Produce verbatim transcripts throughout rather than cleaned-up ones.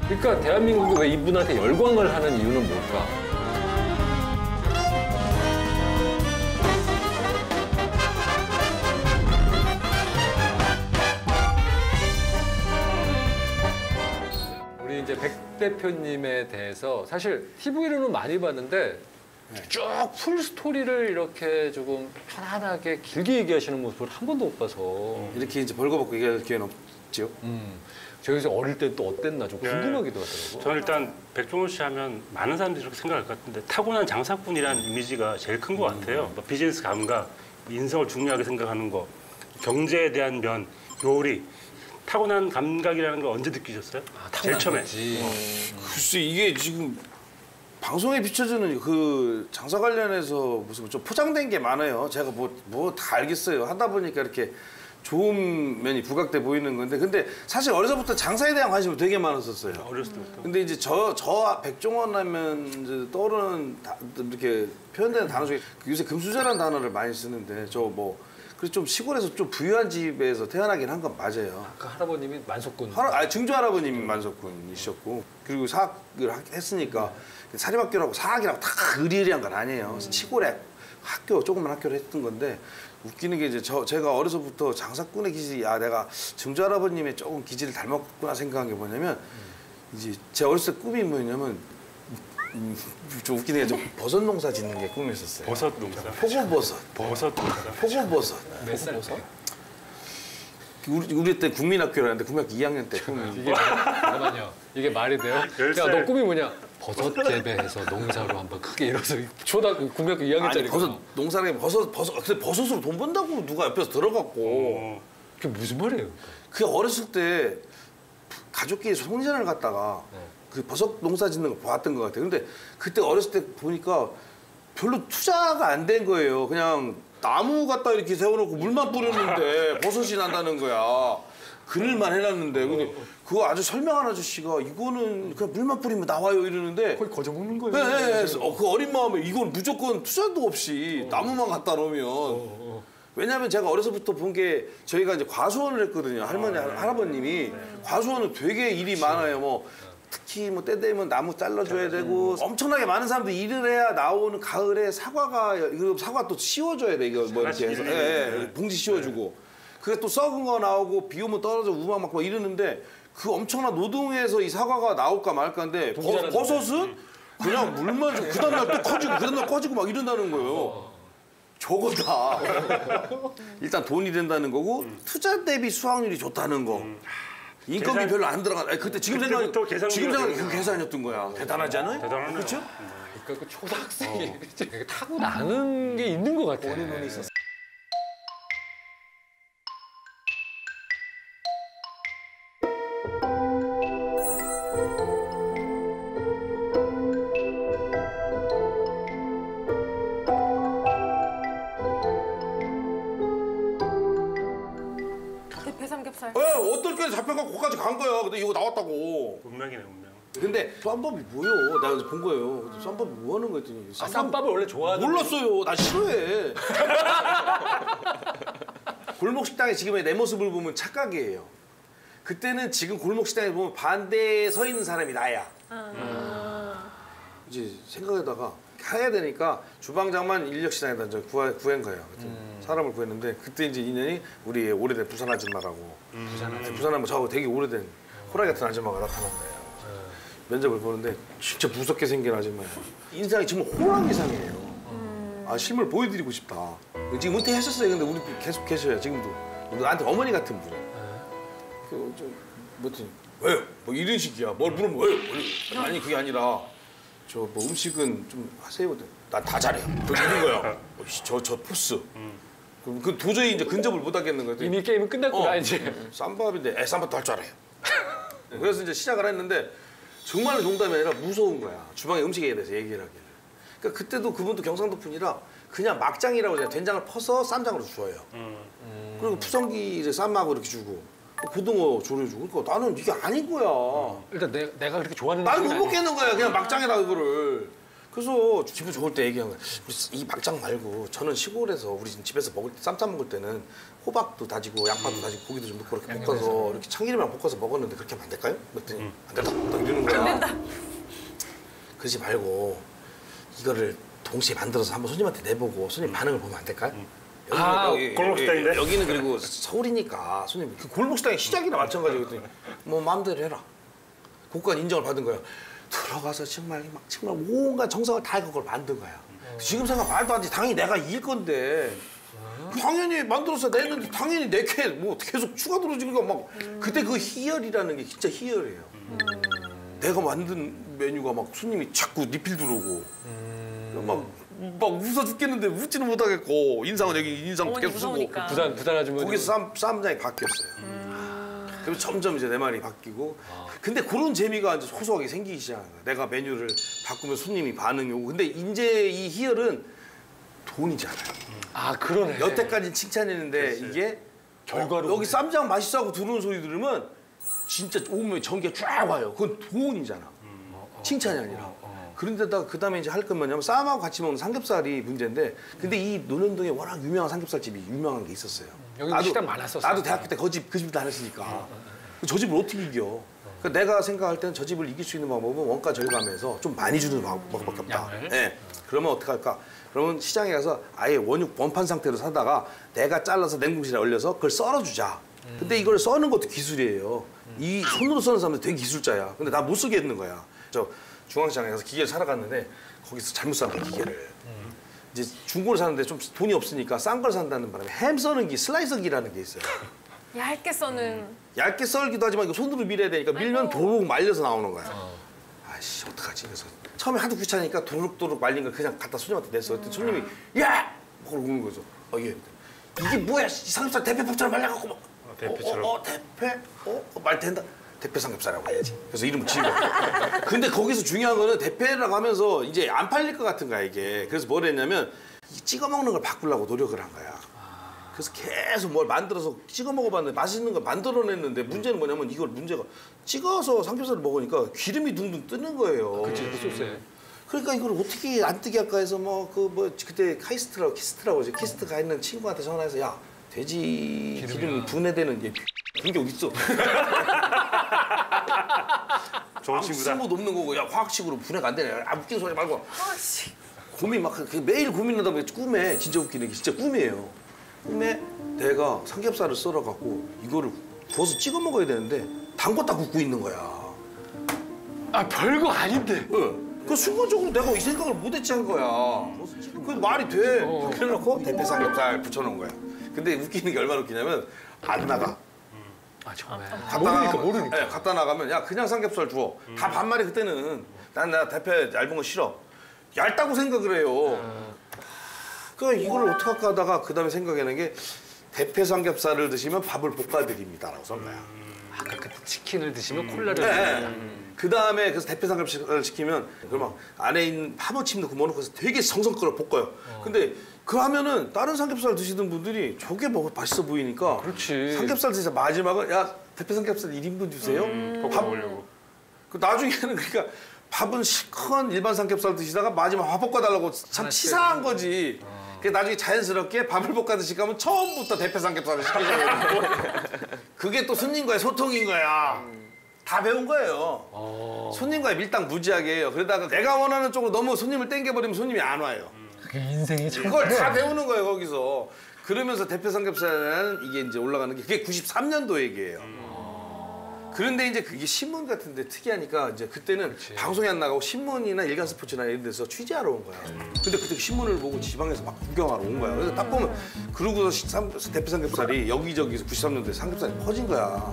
그러니까 대한민국이 왜 이분한테 열광을 하는 이유는 뭘까? 우리 이제 백 대표님에 대해서 사실 티비로는 많이 봤는데 쭉 풀 스토리를 이렇게 조금 편안하게 길게 얘기하시는 모습을 한 번도 못 봐서 이렇게 이제 벌거벗고 얘기할 기회는 없지요. 음. 저희 어릴 때 또 어땠나 좀 궁금하기도 하더라고요. 저는 일단 백종원 씨 하면 많은 사람들이 그렇게 생각할 것 같은데 타고난 장사꾼이라는 이미지가 제일 큰 것 같아요. 뭐 비즈니스 감각, 인성을 중요하게 생각하는 거, 경제에 대한 면, 요리. 타고난 감각이라는 걸 언제 느끼셨어요? 아, 제일 처음에. 어. 글쎄 이게 지금 방송에 비춰지는 그 장사 관련해서 무슨 좀 포장된 게 많아요. 제가 뭐 뭐 다 알겠어요. 하다 보니까 이렇게 좋은 면이 부각돼 보이는 건데, 근데 사실 어려서부터 장사에 대한 관심이 되게 많았었어요. 어렸을 때부터. 근데 이제 저, 저 백종원 하면 이제 떠오르는 다, 이렇게 표현되는 단어 중에 요새 금수저라는 단어를 많이 쓰는데 저 뭐 그래서 좀 시골에서 좀 부유한 집에서 태어나긴 한 건 맞아요. 아까 할아버님이 만석군. 할아, 아니, 증조 할아버님이 만석군이셨고, 그리고 사학을 했으니까 사립학교라고 사학이라고 다 의리의리한 건 아니에요. 음. 시골에 학교 조그만 학교를 했던 건데 웃기는 게 이제 저 제가 어려서부터 장사꾼의 기질이 아 내가 증조 할아버님의 조금 기질을 닮았구나 생각한 게 뭐냐면 음. 이제 제 어렸을 때 꿈이 뭐냐면 음, 좀 웃기는 게 좀 버섯 농사 짓는 게 꿈이었었어요. 버섯 농사. 포고버섯. 버섯 농사. 포고버섯. 몇 살 때? 우리 우리 때 국민학교라는데 국민학교 이 학년 때 꿈이. 이게 잠깐만요. 이게 말이 돼요? 야, 너 꿈이 뭐냐? 버섯 재배해서 농사로 한번 크게 일어서 초등학교 국민학교 이 학년짜리. 아니 버섯 농사를 버섯 버섯 근데 버섯으로 돈 번다고 누가 옆에서 들어갔고. 어. 그게 무슨 말이에요? 그 어렸을 때 가족끼리 송전을 갔다가. 네. 그 버섯 농사 짓는 거 봤던 것 같아요. 근데 그때 어렸을 때 보니까 별로 투자가 안 된 거예요. 그냥 나무 갖다 이렇게 세워놓고 물만 뿌렸는데 버섯이 난다는 거야. 그늘만 해놨는데. 근데 그거 아주 설명한 아저씨가 이거는 그냥 물만 뿌리면 나와요 이러는데 거의 거저 먹는 거예요. 네, 네. 어, 그 어린 마음에 이건 무조건 투자도 없이 어. 나무만 갖다 놓으면 어, 어. 왜냐하면 제가 어려서부터 본 게 저희가 이제 과수원을 했거든요. 할머니, 아, 네. 할아버님이 네. 과수원은 되게 일이 그치. 많아요. 뭐 특히 뭐 때 되면 나무 잘라줘야 되고 엄청나게 많은 사람들이 일을 해야 나오는 가을에 사과가 이거 사과 또 씌워줘야 돼 이거 뭐 이렇게 해서 예, 예, 봉지 씌워주고 그게 또 썩은 거 나오고 비 오면 떨어져 우막 막 이러는데 그 엄청난 노동에서 이 사과가 나올까 말까인데 버, 버섯은 그냥 물만 주고 그 다음날 또 커지고 그 다음날 꺼지고 막 이런다는 거예요. 저거다. 일단 돈이 된다는 거고 투자 대비 수확률이 좋다는 거. 인건비 계산, 별로 안 들어가. 아니, 그때 지금 생각이 지금 생각이 그 계산이었던 거야. 대단하지 않아요? 대단하네요. 그렇죠? 그러니까 그 초등학생이 어. 타고 나는 게 있는 것 같아. 어린 눈이 있었어. 삼겹살. 네, 어떨 때 잡혀갖고 거기까지 간 거야. 근데 이거 나왔다고. 운명이네, 운명. 근데 쌈밥이 뭐요? 나 본 거예요. 쌈밥이 뭐 하는 거 했더니. 아, 쌈밥을 원래 좋아하는 몰랐어요. 나 싫어해. 골목 식당에 지금의 내 모습을 보면 착각이에요. 그때는 지금 골목 식당에 보면 반대에 서 있는 사람이 나야. 아. 이제 생각에다가 해야 되니까 주방장만 인력시장에다 이제 구하, 구한 거예요. 음. 사람을 구했는데 그때 이제 인연이 우리 오래된 부산 아줌마라고. 음. 부산 아줌마. 부산 아줌마 저하고 되게 오래된 호랑이 같은 아줌마가 나타난 거예요. 음. 면접을 보는데 진짜 무섭게 생긴 아줌마예요. 인상이 정말 호랑이상이에요. 음. 아 실물 보여드리고 싶다. 지금 은퇴하셨어요. 근데 우리 계속 계셔요. 지금도. 나한테 어머니 같은 분. 그 좀 뭐지? 왜요? 뭐 이런 식이야. 뭘 물으면 왜요? 아니 그게 아니라. 저 뭐 음식은 좀 하세요. 난 다 잘해요. 그런 거야. 저 저 포스. 음. 그 도저히 이제 근접을 못 하겠는 거지. 이미 게임은 끝났구나 어, 이제. 쌈밥인데 에 쌈밥도 할 줄 알아요. 그래서 이제 시작을 했는데 정말 농담이 아니라 무서운 거야. 주방에 음식에 대해서 얘기를 하기를. 그러니까 그때도 그분도 경상도 분이라 그냥 막장이라고 그냥 된장을 퍼서 쌈장으로 줘요. 음. 그리고 푸성기 이제 쌈하고 이렇게 주고. 고등어 조려주고. 그러니까 나는 이게 아닌 거야. 일단 내, 내가 그렇게 좋아하는 나는 못 먹겠는 거야. 그냥 막장에다 그거를. 그래서 기분 좋을 때 얘기한 거야. 우리 이 막장 말고 저는 시골에서 우리 집에서 먹을 때 쌈싸 먹을 때는 호박도 다지고 양파도 다지고 고기도 좀 넣고 이렇게 볶아서 이렇게 참기름이랑 볶아서 먹었는데 그렇게 하면 안 될까요? 그랬더니 응. 안 된다. 딱 이러는 거야. 안 된다. 그러지 말고 이거를 동시에 만들어서 한번 손님한테 내보고 손님 반응을 보면 안 될까요? 응. 여기는, 아, 여기, 골목식당인데? 여기, 여기는 그리고 서울이니까 손님 그 골목식당의 시작이나 마찬가지고 그랬더니 뭐 마음대로 해라. 고가 인정을 받은 거야. 들어가서 정말 막 정말 온갖 정성을 다해 그걸 만든 거야. 지금 생각 말도 안 돼. 당연히 내가 이길 건데. 당연히 만들어서 내는데 당연히 내게 뭐 계속 추가 들어지니까 막 그때 그 희열이라는 게 진짜 희열이에요. 내가 만든 메뉴가 막 손님이 자꾸 리필 들어오고 막, 막 웃어 죽겠는데 웃지는 못하겠고 인상은 여기 인상 어머니 계속 쓰고 무서우니까. 부산 부산 아주머니. 거기서 쌈, 쌈장이 바뀌었어요. 그래서 점점 이제 내 말이 바뀌고 근데 그런 재미가 이제 소소하게 생기기 시작한 거야. 내가 메뉴를 바꾸면 손님이 반응이 오고 근데 이제 이 희열은 돈이지 않아요. 아 그러네. 여태까지 칭찬했는데 그렇지. 이게 결과로 어, 여기 쌈장 맛있어 하고 들어오는 소리 들으면 진짜 오면 전기가 쫙 와요. 그건 돈이잖아. 칭찬이 아니라. 그런데다가 그 다음에 이제 할 건 뭐냐면 쌈하고 같이 먹는 삼겹살이 문제인데 근데 이 논현동에 워낙 유명한 삼겹살집이 유명한 게 있었어요. 여기 식당 많았었어. 나도 대학교 때 그 집 그 집도 다녔으니까 저 집을 어떻게 이겨? 그러니까 내가 생각할 때는 저 집을 이길 수 있는 방법은 원가 절감해서 좀 많이 주는 방법밖에 없다. 양을? 네. 그러면 어떻게 할까? 그러면 시장에 가서 아예 원육 원판 상태로 사다가 내가 잘라서 냉동실에 얼려서 그걸 썰어주자. 근데 이걸 써는 것도 기술이에요. 이 손으로 써는 사람들 되게 기술자야. 근데 나 못 쓰게 했는 거야. 저 중앙시장에 가서 기계를 사러 갔는데 거기서 잘못 산 거야 기계를. 이제 중고를 사는데 좀 돈이 없으니까 싼 걸 산다는 바람에 햄 써는 기, 슬라이서기라는 게 있어요. 얇게 써는. 얇게 썰기도 하지만 이거 손으로 밀어야 되니까 밀면 아이고. 도록 말려서 나오는 거야. 아이씨 어떡하지? 그래서 처음에 하도 귀찮으니까 도록도록 말린 걸 그냥 갖다 손님한테 냈어. 그랬더니 손님이 야! 그걸 우는 거죠. 어, 이게 이게 뭐야? 이 삼겹살 대패밥처럼 말려갖고 막. 어, 대패처럼. 어, 어, 어 대패? 어, 어, 말 된다. 대패 삼겹살이라고 해야지. 그래서 이름을 지은 거야. 근데 거기서 중요한 거는 대패라고 하면서 이제 안 팔릴 것 같은 거야 이게. 그래서 뭘 했냐면 이 찍어 먹는 걸 바꾸려고 노력을 한 거야. 그래서 계속 뭘 만들어서 찍어 먹어봤는데 맛있는 걸 만들어냈는데 문제는 뭐냐면 이걸 문제가 찍어서 삼겹살을 먹으니까 기름이 둥둥 뜨는 거예요. 그치 그 소스에. 그러니까 이걸 어떻게 안 뜨게 할까 해서 뭐 그 뭐 그때 카이스트라고 키스트라고 이제 키스트 가 있는 친구한테 전화해서 야 돼지 기름이 분해되는 게 그런 게 어딨어? 좋은 친구다. 쓸모도 없는 거고 야 화학식으로 분해가 안 되네. 아 웃기는 소리 말고 아씨. 고민 막 그 매일 고민하다 보니 꿈에 진짜 웃기는 게 진짜 꿈이에요. 꿈에 내가 삼겹살을 썰어 갖고 이거를 구워서 찍어 먹어야 되는데 담궜다 굽고 있는 거야. 아 별거 아닌데. 응. 그 순간적으로 내가 이 생각을 못했지 한 거야. 그 말이 돼. 어. 그래놓고 대패 삼겹살 붙여놓은 거야. 근데 웃기는 게 얼마나 웃기냐면 안 나가. 아 정말. 갖다 모르니까 나가면, 모르니까. 네, 갖다 나가면 야 그냥 삼겹살 주워. 다 반말이 그때는 난 나 대패 얇은 거 싫어. 얇다고 생각을 해요. 그러니까 이걸 어떻게 할까 하다가 그 다음에 생각해낸 게 대패 삼겹살을 드시면 밥을 볶아드립니다라고 쓴 거야. 아까 그 치킨을 드시면 콜라를. 네. 그 다음에 그래서 대패 삼겹살을 시키면 그막 안에 있는 파무침 넣고 뭐 넣고 해서 되게 성성껏 볶아요. 근데 그 하면은 다른 삼겹살 드시던 분들이 저게 뭐 맛있어 보이니까 그렇지. 삼겹살 드시자 마지막은 야 대패 삼겹살 일 인분 주세요. 볶아 밥 먹으려고. 그 나중에는 그러니까 밥은 실컷 일반 삼겹살 드시다가 마지막 밥 볶아달라고 참 하나씩. 치사한 거지. 그 나중에 자연스럽게 밥을 볶아 드시고 하면 처음부터 대패 삼겹살을 시키려고. 그게 또 손님과의 소통인 거야. 다 배운 거예요. 어. 손님과의 밀당 무지하게 해요. 그러다가 내가 원하는 쪽으로 너무 손님을 땡겨버리면 손님이 안 와요. 그게 인생의 참. 그걸 다 배우는 거예요 거기서. 그러면서 대패 삼겹살은 이게 이제 올라가는 게 그게 구십삼 년도 얘기예요. 그런데 이제 그게 신문 같은데 특이하니까 이제 그때는 그치. 방송에 안 나가고 신문이나 일간 스포츠나 이런 데서 취재하러 온 거야. 근데 그때 신문을 보고 지방에서 막 구경하러 온 거야. 그래서 딱 보면 그러고서 삼- 대패 삼겹살이 여기저기서 구십삼 년도에 삼겹살이 퍼진 거야.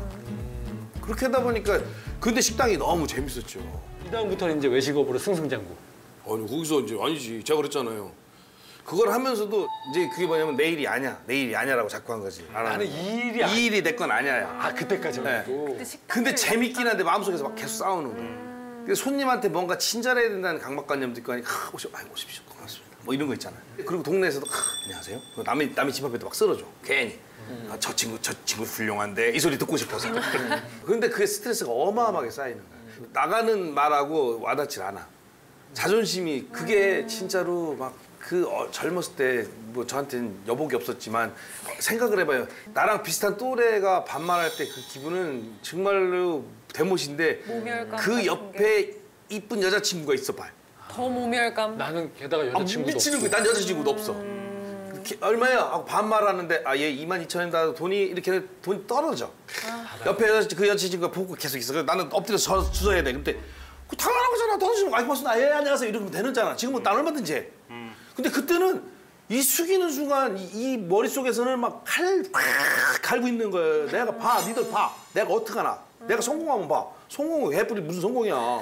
그렇게 하다 보니까 근데 식당이 너무 재밌었죠. 이 다음부터는 이제 외식업으로 승승장구. 아니 거기서 이제 아니지 제가 그랬잖아요. 그걸 하면서도 이제 그게 뭐냐면 내일이 아니야, 내일이 아니야라고 자꾸 한 거지. 안 하는 나는 거. 이 일이 아니- 이 일이 내 건 아니야. 아 그때까지만 네. 해도. 근데 식당을 근데 재밌긴 한데 마음속에서 막 계속 싸우는 거야. 근데 손님한테 뭔가 친절해야 된다는 강박관념도 있고 하니까 아, 오십, 아이고 오십시오, 고맙습니다. 뭐 이런 거 있잖아요. 그리고 동네에서도 아, 안녕하세요. 남의 남의 집 앞에도 막 쓸어줘. 괜히 아, 저 친구 저 친구 훌륭한데 이 소리 듣고 싶어서. 근데 그게 스트레스가 어마어마하게 쌓이는 거야. 나가는 말하고 와닿질 않아. 자존심이 그게 진짜로 막 그 어, 젊었을 때 뭐 저한테는 여복이 없었지만 생각을 해봐요. 나랑 비슷한 또래가 반말할 때 그 기분은 정말로 대못인데 모멸감 그 같은 옆에 이쁜 여자친구가 있어 봐요. 더 모멸감. 나는 게다가 아, 여자친구도 미치는 없고. 거야. 난 여자친구도 없어. 기- 얼마야? 하고 반말하는데 아 얘 이만 이천 원이다 돈이 이렇게 돈이 떨어져. 옆에 여자 그 여자친구가 보고 계속 있어. 그래서 나는 엎드려서 저- 주워야 돼. 근데 그 당연한 거잖아. 떨어지면 와이프 봤으나 예 안녕하세요 이러면 되는잖아. 지금은 난 얼마든지 해. 근데 그때는 이 숙이는 순간 이, 이 머릿속에서는 막 칼 갈고 있는 거예요. 내가 봐. 니들 봐. 내가 어떡하나. 내가 성공하면 봐. 성공은 해뿌리 무슨 성공이야.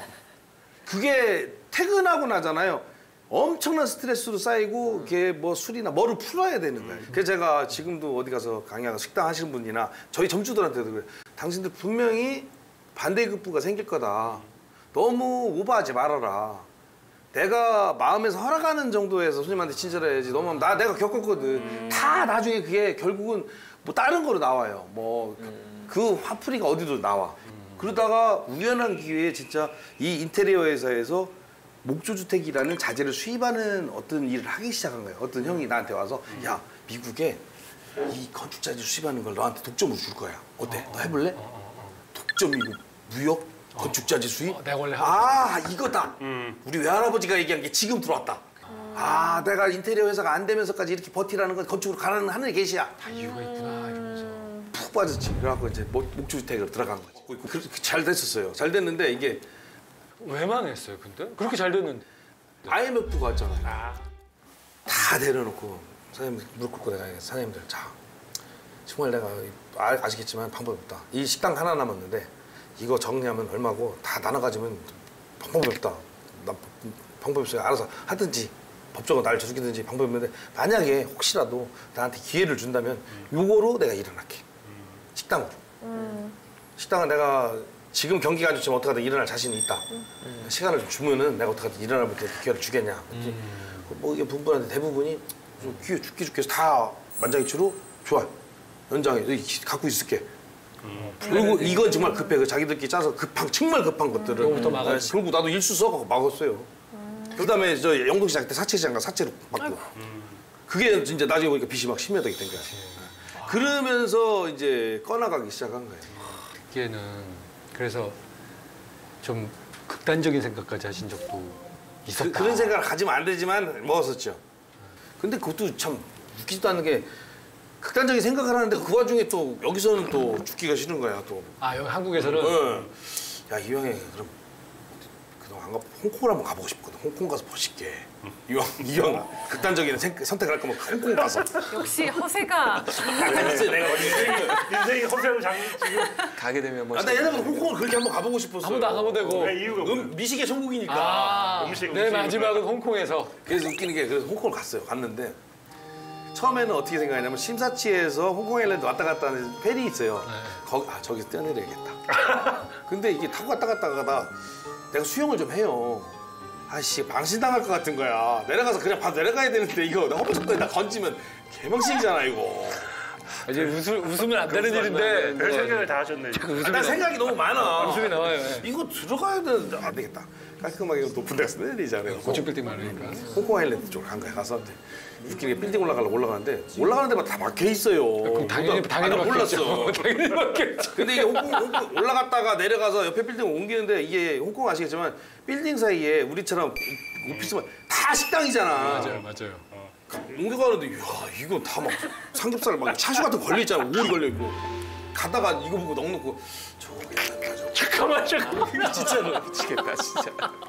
그게 퇴근하고 나잖아요. 엄청난 스트레스로 쌓이고 그게 뭐 술이나 뭐를 풀어야 되는 거예요. 그래서 제가 지금도 어디 가서 강의하고 식당 하시는 분이나 저희 점주들한테도 그래요. 당신들 분명히 반대급부가 생길 거다. 너무 오버하지 말아라. 내가 마음에서 허락하는 정도에서 손님한테 친절해야지. 너무 나 내가 겪었거든. 다 나중에 그게 결국은 뭐 다른 거로 나와요. 뭐 그 화풀이가 어디로 나와. 그러다가 우연한 기회에 진짜 이 인테리어 회사에서 목조주택이라는 자재를 수입하는 어떤 일을 하기 시작한 거예요. 어떤 형이 나한테 와서 야 미국에 이 건축자재 수입하는 걸 너한테 독점으로 줄 거야. 어때? 너 해볼래? 독점이고 무역? 건축자재 수입? 어, 내가 원래 하고 아 이거다. 우리 외할아버지가 얘기한 게 지금 들어왔다. 아 내가 인테리어 회사가 안 되면서까지 이렇게 버티라는 건 건축으로 가라는 하늘의 계시야. 다 이유가 있구나 이러면서. 푹 빠졌지. 그래갖고 이제 목- 목조주택으로 들어간 거지. 그렇게 잘 됐었어요. 잘 됐는데 이게 왜 망했어요 근데? 그렇게 잘 됐는데. 아이엠에프가 왔잖아요. 아, 다 내려놓고 사장님 무릎 꿇고 내가 사장님들 자 정말 내가 아, 아시겠지만 방법이 없다. 이 식당 하나 남았는데 이거 정리하면 얼마고 다 나눠 가지면 방법이 없다. 나 방법이 없어요. 알아서 하든지 법적으로 날 저죽이든지 방법이 없는데 만약에 혹시라도 나한테 기회를 준다면 요거로 내가 일어날게. 식당으로. 식당은 내가 지금 경기가 안 좋지만 어떡하든 일어날 자신이 있다. 시간을 좀 주면은 내가 어떡하든 일어날 때 기회를 주겠냐. 뭐 이게 분분한데 대부분이 좀 기회 죽기 죽기 해서 다 만장일치로 좋아요. 연장해. 갖고 있을게. 그리고 이건 정말 급해. 그 자기들끼리 짜서 급한 정말 급한 것들을. 그거부터 막아야지. 네, 결국 나도 일수 써갖고 막았어요. 그다음에 저 영동시장 때 사채시장가 사채로 막고. 그게 진짜 나중에 보니까 빚이 막 십몇억이 된 거야. 그러면서 이제 꺼나가기 시작한 거예요. 듣기에는 그래서 좀 극단적인 생각까지 하신 적도 있었다. 그, 그런 생각을 가지면 안 되지만 먹었었죠. 근데 그것도 참 웃기지도 않는 게 극단적인 생각을 하는데 그 와중에 또 여기서는 또 죽기가 싫은 거야 또. 아 여기 한국에서는 응. 야 이왕에 그럼 그동안 안 가, 홍콩을 한번 가보고 싶거든. 홍콩 가서 멋있게. 이왕 이왕 극단적인 생, 선택을 할 거면 홍콩 가서. 역시 허세가. 알았지 내가 어디. 인생이 허세로 장 지금 가게 되면 뭐. 아, 나 옛날부터 홍콩을 그렇게 한번 가보고 싶었어. 한번 나가면 되고. 왜 이유가 뭐야? 음, 미식의 천국이니까. 아, 음식, 내 음식. 마지막은 홍콩에서. 그래서 웃기는 게 그래서 홍콩을 갔어요. 갔는데 처음에는 어떻게 생각했냐면 심사치에서 홍콩 아일랜드 왔다 갔다 하는 페리 있어요. 네. 거기 아 저기서 뛰어내려야겠다. 근데 이게 타고 갔다 갔다 가다 내가 수영을 좀 해요. 아씨 방신당할 것 같은 거야. 내려가서 그냥 바로 내려가야 되는데 이거 허벅지까지 다 건지면 개망신이잖아 이거. 이제 웃을, 웃으면 안 되는 일인데. 별 생각을 다 하셨네. 자꾸 아, 웃음이, 난 나, 생각이 너무 많아. 웃음이 나와요. 예. 이거 들어가야 되는데 안 되겠다. 깔끔하게 높은 데서 내리잖아요. 고층 빌딩 많으니까. 홍콩 아일랜드 쪽으로 간 거야. 가서 이제 웃기게 빌딩 올라가려고 올라가는데 올라가는 데마다 다 막혀 있어요. 그럼 당연히 못- 당연히 아, 나 맞겠죠. 몰랐어. 당연히 맞겠죠. 근데 이게 홍콩, 홍콩 올라갔다가 내려가서 옆에 빌딩 옮기는데 이게 홍콩 아시겠지만 빌딩 사이에 우리처럼 오피스만 다 식당이잖아. 맞아요, 맞아요. 옮겨가는데 이야 이거 다 막 삼겹살 막 차슈 같은 거 걸려 있잖아. 오리 걸려 있고. 가다가 이거 보고 넉넉고 저게 가지고 잠깐만, 잠깐만. 이거 진짜로 미치겠다 진짜.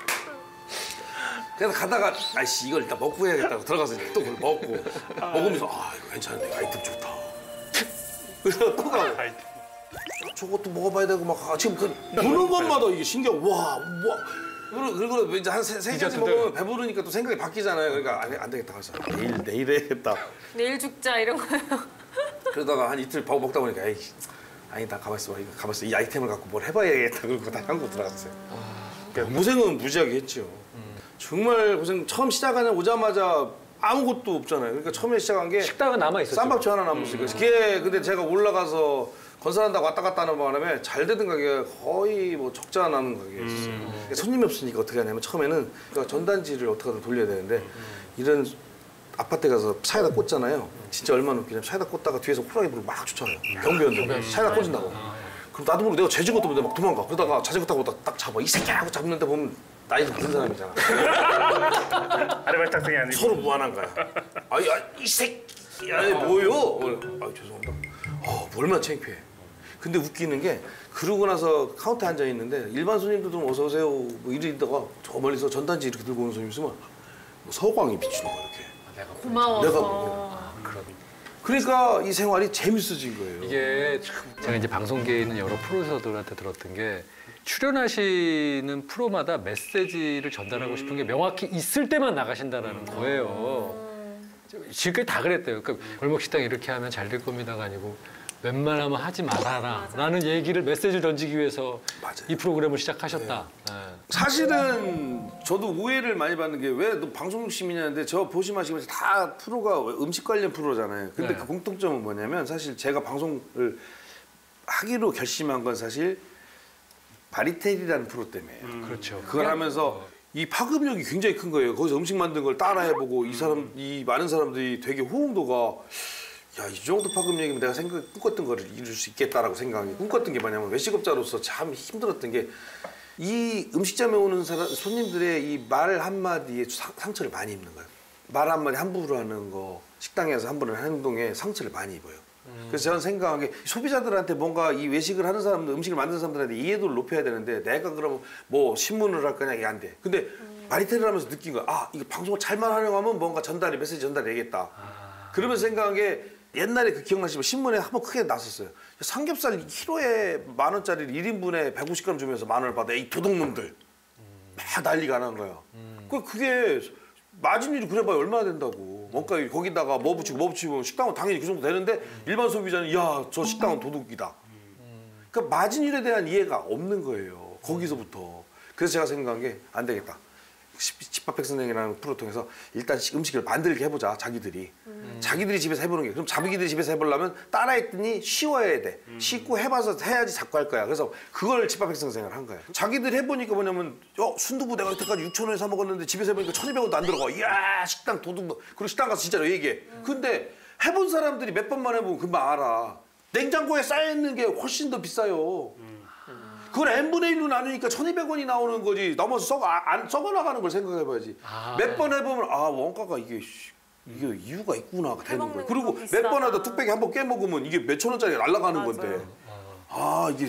그래서 가다가 아이씨 이걸 일단 먹고 해야겠다고 들어가서 이제 또 그걸 먹고 먹으면서 아 이거 괜찮은데 아이템 좋다. 그래서 또 가고 저것도 먹어봐야 되고 막 아, 지금 그 보는 것마다 이게 신기하고 와 와. 그리고, 그리고 이제 한 세 가지 디저트들. 먹으면 배부르니까 또 생각이 바뀌잖아요. 그러니까 안, 안 되겠다 가서 내일 내일 해야겠다. 내일 죽자 이런 거요. 그러다가 한 이틀 밥 먹다 보니까 에이 아니다 가만 있어봐 이거 가만 있어 이 아이템을 갖고 뭘 해봐야겠다 그러고 다 한국 들어갔어요. 그러니까 고생은 무지하게 했죠. 정말 고생 처음 시작하는 오자마자 아무것도 없잖아요. 그러니까 처음에 시작한 게 식당은 남아 있었죠. 쌈밥집 하나 남았어요. 그게 근데 제가 올라가서 건설한다고 왔다 갔다 하는 바람에 잘 되던 가게가 거의 뭐 적자 나는 가게였어요. 음. 그러니까 손님이 없으니까 어떻게 하냐면 처음에는 그러니까 전단지를 어떻게든 돌려야 되는데 이런 아파트에 가서 차에다 꽂잖아요. 진짜 얼마나 웃기냐면 차에다 꽂다가 뒤에서 호랑이 불을 막 쫓아와요. 경비원들 차에다 꽂는다고. 그럼 나도 모르고 내가 죄진 것도 모르는데 막 도망가. 그러다가 자전거 타고 딱, 딱 잡아. 이 새끼야 하고 잡는데 보면 나이도 많은 사람이잖아. 아르바이트 학생이 아니고 서로 무한한 거야. 아이, 아, 이 새끼, 야, 뭐요? 아, 죄송합니다. 어, 얼마나 창피해. 근데 웃기는 게 그러고 나서 카운터에 앉아 있는데 일반 손님들도 어서 오세요 뭐 이러다가 저 멀리서 전단지 이렇게 들고 오는 손님 있으면 뭐 서광이 비추는 거야 이렇게. 내가 고마워서. 내가 뭐, 아, 그럼 그러니까 이 생활이 재밌어진 거예요. 이게 참 제가 이제 방송계에 있는 여러 프로듀서들한테 들었던 게 출연하시는 프로마다 메시지를 전달하고 싶은 게 명확히 있을 때만 나가신다라는 거예요. 지금까지 다 그랬대요. 그러니까 골목식당 이렇게 하면 잘 될 겁니다가 아니고 웬만하면 하지 말아라 라는 얘기를 메시지를 던지기 위해서 맞아요. 이 프로그램을 시작하셨다. 네. 사실은 저도 오해를 많이 받는 게 왜 너 방송 욕심이냐는데 저 보시면 아시겠지만 다 프로가 음식 관련 프로잖아요. 근데 네. 그 공통점은 뭐냐면 사실 제가 방송을 하기로 결심한 건 사실 바리텔이라는 프로 때문에요. 그렇죠. 그걸 하면서 이 파급력이 굉장히 큰 거예요. 거기서 음식 만든 걸 따라해보고 이 사람, 이 많은 사람들이 되게 호응도가 야, 이 정도 파급력이면 내가 생각, 꿈꿨던 거를 이룰 수 있겠다라고 생각한 게 꿈꿨던 게 뭐냐면 외식업자로서 참 힘들었던 게 이 음식점에 오는 사람, 손님들의 이 말 한마디에 상, 상처를 많이 입는 거예요. 말 한마디 함부로 하는 거, 식당에서 함부로 하는 행동에 상처를 많이 입어요. 그래서 저는 생각한 게 소비자들한테 뭔가 이 외식을 하는 사람들, 음식을 만드는 사람들한테 이해도를 높여야 되는데 내가 그러면 뭐 신문을 할 거냐 이게 안 돼. 근데 마리텔을 하면서 느낀 거야. 아, 이거 방송을 잘만 하려고 하면 뭔가 전달이 메시지 전달해야겠다. 그러면서 생각한 게 옛날에 그 기억나시면 신문에 한번 크게 났었어요. 삼겹살 일 킬로에 만 원짜리를 일 인분에 백오십 그램 주면서 만 원을 받아. 이 도둑놈들. 막 난리가 난 거야. 그 그게 마진율이 그래봐야 얼마나 된다고. 뭔가 거기다가 뭐 붙이고 뭐 붙이고 식당은 당연히 그 정도 되는데 일반 소비자는 야, 저 식당은 도둑이다. 그러니까 마진율에 대한 이해가 없는 거예요. 거기서부터. 그래서 제가 생각한 게 안 되겠다. 집밥백선생이라는 프로 통해서 일단 음식을 만들게 해보자. 자기들이. 음. 자기들이 집에서 해보는 게. 그럼 자기들이 집에서 해보려면 따라했더니 쉬워야 돼. 음. 쉽고 해봐서 해야지 자꾸 할 거야. 그래서 그걸 집밥백선생을 한 거야. 자기들이 해보니까 뭐냐면 어, 순두부 내가 여태까지 육천 원에 사 먹었는데 집에서 해보니까 천이백 원도 안 들어가. 이야 식당 도둑. 그리고 식당 가서 진짜로 얘기해. 음. 근데 해본 사람들이 몇 번만 해보면 금방 알아. 냉장고에 쌓여있는 게 훨씬 더 비싸요. 음. 그걸 n분의 일로 나누니까 천이백 원이 나오는 거지. 넘어서 썩어, 안 썩어 나가는 걸 생각해봐야지. 아, 몇 번 해보면 아 원가가 이게 이게 이유가 있구나 되는 거예요. 그리고 몇 번 하다 뚝배기 한 번 깨먹으면 이게 몇천 원짜리가 날아가는 맞아요. 건데 아 이게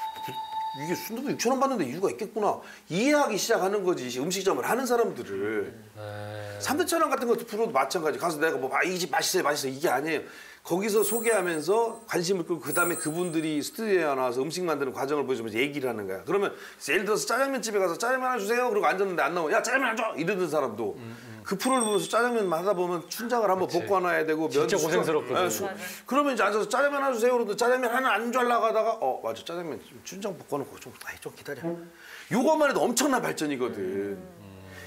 이게 순두부 육천 원 받는데 이유가 있겠구나. 이해하기 시작하는 거지. 음식점을 하는 사람들을. 음. 삼대천왕 같은 것도 프로도 마찬가지. 가서 내가 뭐 이 집 맛있어요 맛있어요 이게 아니에요. 거기서 소개하면서 관심을 끌고 그다음에 그분들이 스튜디오에 나와서 음식 만드는 과정을 보여주면서 얘기를 하는 거야. 그러면 예를 들어서 짜장면 집에 가서 짜장면 하나 주세요. 그러고 앉았는데 안 나오면 야 짜장면 안 줘! 이러던 사람도 음, 음. 그 프로를 보면서 짜장면 하다 보면 춘장을 한번 그치. 볶아 놔야 되고 진짜 면 고생스럽거든. 네, 수, 그러면 이제 앉아서 짜장면 하나 주세요. 그러고 짜장면 하나 안 주려고 하다가 어 맞아 짜장면 춘장 볶아놓고 좀, 아이, 좀 기다려. 음. 요것만 해도 엄청난 발전이거든. 음.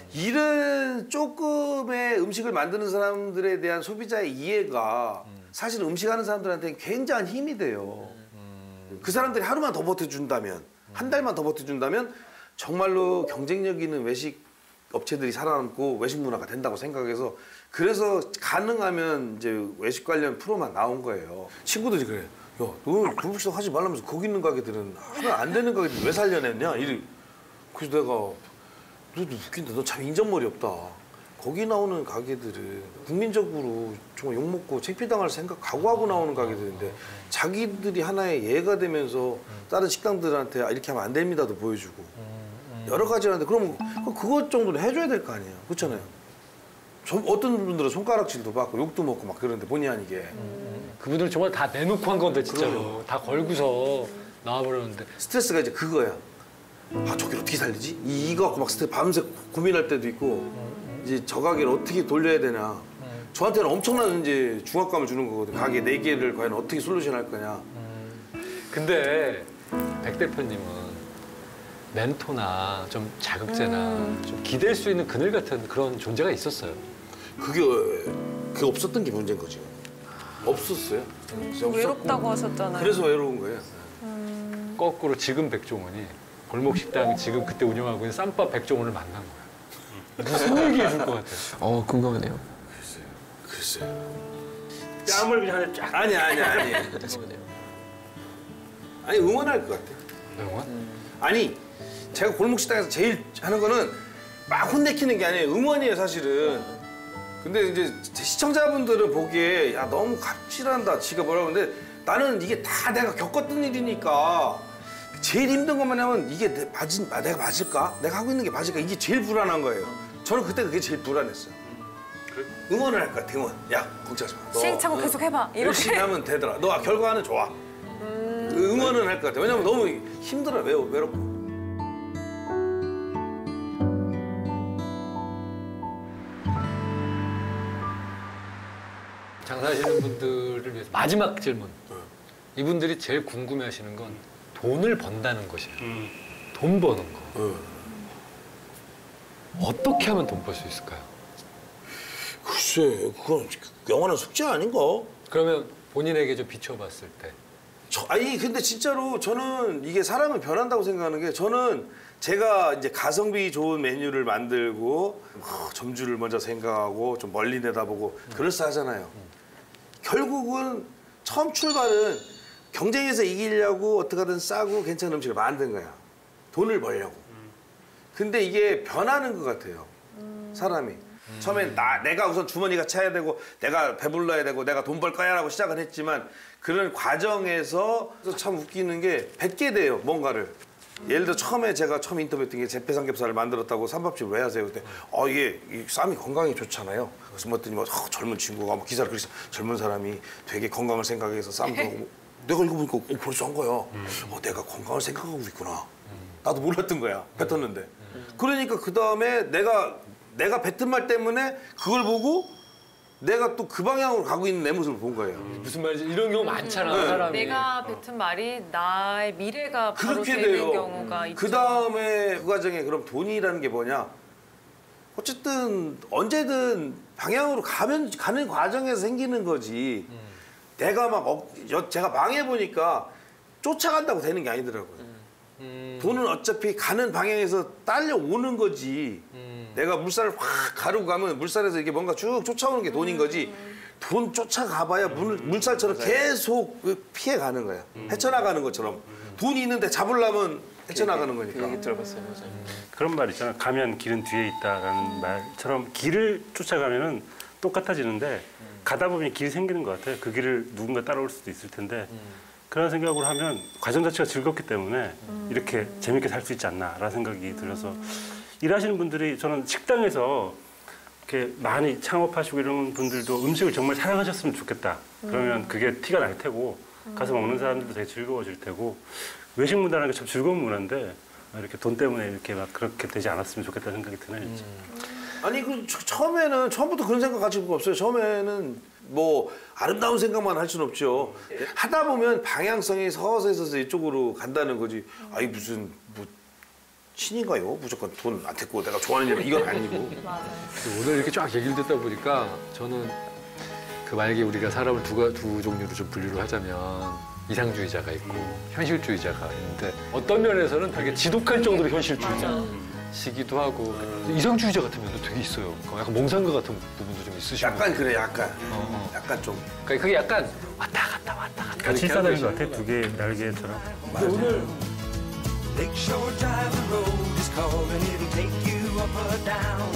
이런 조금의 음식을 만드는 사람들에 대한 소비자의 이해가 음. 사실 음식하는 사람들한테 굉장한 힘이 돼요. 음. 그 사람들이 하루만 더 버텨준다면, 음. 한 달만 더 버텨준다면 정말로 경쟁력 있는 외식 업체들이 살아남고 외식 문화가 된다고 생각해서 그래서 가능하면 이제 외식 관련 프로만 나온 거예요. 친구들이 그래. 야, 너 불국식 하지 말라면서 거기 있는 가게들은 하면 안 되는 가게들 왜 살려냈냐? 이래. 그래서 내가 너 웃긴다. 너 참 인정머리 없다. 거기 나오는 가게들은 국민적으로 정말 욕먹고 창피당할 생각 각오하고 나오는 가게들인데 자기들이 하나의 예가 되면서 다른 식당들한테 이렇게 하면 안 됩니다도 보여주고 여러 가지 하는데 그러면 그것 정도는 해줘야 될 거 아니에요. 그렇잖아요. 어떤 분들은 손가락질도 받고 욕도 먹고 막 그러는데 본의 아니게. 음, 그분들은 정말 다 내놓고 한 건데 진짜로. 그럼. 다 걸고서 나와버렸는데. 스트레스가 이제 그거야. 아 저길 어떻게 살리지? 이, 이거 갖고 막 스트레스 밤새 고민할 때도 있고 이제 저 가게를 어떻게 돌려야 되냐. 저한테는 엄청난 이제 중압감을 주는 거거든. 가게 네 개를 과연 어떻게 솔루션 할 거냐. 근데 백 대표님은 멘토나 좀 자극제나 음. 좀 기댈 수 있는 그늘 같은 그런 존재가 있었어요. 그게 그게 없었던 게 문제인 거지. 없었어요. 진짜 외롭다고 없었고. 하셨잖아요. 그래서 외로운 거예요. 거꾸로 지금 백종원이 골목 식당 지금 그때 운영하고 있는 쌈밥 백종원을 만난 거야. 무슨 얘기 해줄 것 같아? 어 궁금하네요. 글쎄요. 글쎄요. 뺨을 그냥 하나 쫙. 아니 아니 아니. 궁금하네요. 아니 응원할 것 같아. 영원? 아니 제가 골목식당에서 제일 하는 거는 막 혼내키는 게 아니에요. 응원이에요 사실은. 근데 이제 시청자분들은 보기에 야 너무 갑질한다 지가 뭐라고 하는데 나는 이게 다 내가 겪었던 일이니까 제일 힘든 것만 하면 이게 내, 맞은, 아, 내가 맞을까? 내가 하고 있는 게 맞을까? 이게 제일 불안한 거예요. 저는 그때 그게 제일 불안했어요. 응원을 할 거야 응원. 야 걱정하지 마. 너, 시행착오 너 계속 해봐. 이렇게. 열심히 하면 되더라. 너 결과는 좋아. 음... 응원은 할 것 같아. 왜냐면 너무 힘들어 외, 외롭고. 장사하시는 분들을 위해서 마지막 질문. 이분들이 제일 궁금해하시는 건 돈을 번다는 것이에요. 음. 돈 버는 거. 응. 어떻게 하면 돈 벌 수 있을까요? 글쎄, 그건 영원한 숙제 아닌가? 그러면 본인에게 좀 비춰봤을 때. 저, 아니 근데 진짜로 저는 이게 사람은 변한다고 생각하는 게 저는 제가 이제 가성비 좋은 메뉴를 만들고 어, 점주를 먼저 생각하고 좀 멀리 내다보고 그럴싸하잖아요. 음. 결국은 처음 출발은 경쟁에서 이기려고 어떻게든 싸고 괜찮은 음식을 만든 거야. 돈을 벌려고. 근데 이게 변하는 것 같아요. 사람이. 음. 처음엔 나, 내가 우선 주머니가 차야 되고 내가 배불러야 되고 내가 돈 벌 거야 라고 시작은 했지만 그런 과정에서 참 웃기는 게 뱉게 돼요. 뭔가를. 예를 들어 처음에 제가 처음 인터뷰했던 게 제페 삼겹살을 만들었다고 쌈밥집을 왜 하세요? 그때 어 이게 이 쌈이 건강에 좋잖아요. 그래서 뭐 했더니 뭐 어, 젊은 친구가 뭐 기사를 그래서 젊은 사람이 되게 건강을 생각해서 쌈도 하고 내가 이거 보니까 어, 벌써 한 거야. 음. 어 내가 건강을 생각하고 있구나. 나도 몰랐던 거야. 뱉었는데. 음. 그러니까 그 다음에 내가 내가 뱉은 말 때문에 그걸 보고 내가 또 그 방향으로 가고 있는 내 모습을 본 거예요. 음, 무슨 말인지 이런 경우 많잖아, 네. 사람이. 내가 뱉은 말이 나의 미래가 바로 그렇게 되는 돼요. 경우가 있죠. 그 다음에 그 과정에 그럼 돈이라는 게 뭐냐? 어쨌든 언제든 방향으로 가면 가는 과정에서 생기는 거지. 음. 내가 막 어, 제가 망해 보니까 쫓아간다고 되는 게 아니더라고요. 음. 음. 돈은 어차피 가는 방향에서 딸려오는 거지. 음. 내가 물살을 확 가르고 가면 물살에서 이게 뭔가 쭉 쫓아오는 게 돈인 거지. 음. 돈 쫓아가봐야 물, 물살처럼 계속 피해가는 거야. 음. 헤쳐나가는 것처럼. 음. 돈이 있는데 잡으려면 헤쳐나가는 거니까. 그 얘기 들어봤어요. 맞아요. 음. 그런 말 있잖아. 가면 길은 뒤에 있다라는 말처럼 길을 쫓아가면은 똑같아지는데 음. 가다 보면 길이 생기는 것 같아. 그 길을 누군가 따라올 수도 있을 텐데 음. 그런 생각으로 하면 과정 자체가 즐겁기 때문에 음. 이렇게 재밌게 살 수 있지 않나라는 생각이 들어서 일하시는 분들이 저는 식당에서 이렇게 많이 창업하시고 이런 분들도 음식을 정말 사랑하셨으면 좋겠다. 그러면 그게 티가 날 테고 가서 먹는 사람들도 되게 즐거워질 테고 외식 문화라는 게 참 즐거운 문화인데 이렇게 돈 때문에 이렇게 막 그렇게 되지 않았으면 좋겠다는 생각이 드네요. 음. 아니 그 처음에는 처음부터 그런 생각 가질 거 없어요. 처음에는 뭐 아름다운 생각만 할 수는 없죠. 하다 보면 방향성이 서서히 이쪽으로 간다는 거지. 아니 무슨 뭐 신인가요? 무조건 돈 안 됐고 내가 좋아하는 일 이건 아니고. 오늘 이렇게 쫙 얘기를 듣다 보니까 저는 그 만약에 우리가 사람을 두, 가, 두 종류로 좀 분류를 하자면 이상주의자가 있고 현실주의자가 있는데 어떤 면에서는 되게 지독할 정도로 현실주의자시기도 하고 이상주의자 같은 면도 되게 있어요. 약간 몽상가 같은 부분도 좀 있으시고. 약간 그래 약간. 어, 어. 약간 좀. 그러니까 그게 약간 왔다 갔다 왔다 갔다. 같이 싸다는 것 같아. 두 개의 날개처럼. 근데 오늘 Lakeshore Drive Road is calling, it'll take you up or down.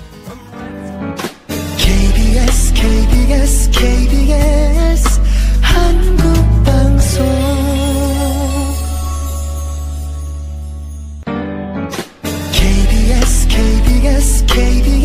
케이비에스, 케이비에스, 케이비에스 한국방송 케이비에스, 케이비에스, 케이비에스